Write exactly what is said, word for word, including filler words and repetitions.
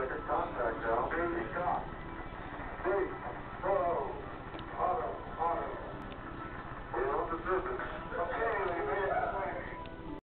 second contact now. Baby, stop. Big, slow, auto, auto. We're on the surface.